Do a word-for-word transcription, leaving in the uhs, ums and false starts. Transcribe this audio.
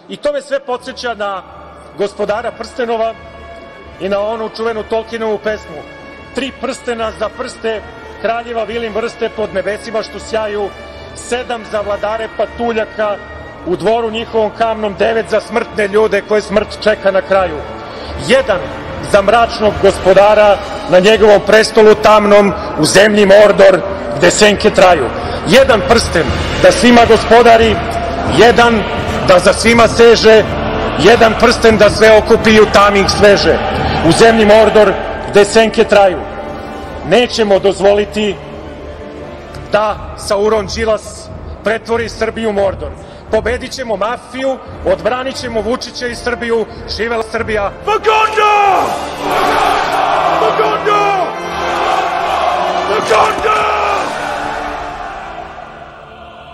I to me sve podsjeća na Gospodara prstenova i na onu čuvenu Tolkienovu pesmu Tri prstena za prste kraljeva Vilim vrste pod nebesima što sjaju, sedam za vladare patuljaka u dvoru njihovom kamnom, devet za smrtne ljude koje smrt čeka na kraju, jedan za mračnog gospodara na njegovom prestolu tamnom u zemlji Mordor gde senke traju. Jedan prsten da svima gospodari, jedan da za svima seže, jedan prsten da sve okupi i u tamih sveže u zemlji Mordor gde senke traju. Nećemo dozvoliti da Sauron Đilas pretvori Srbiju u Mordor. Pobedit ćemo mafiju, odbranit ćemo Vučića i Srbiju. Živela Srbija! Magonda! Magonda! Magonda!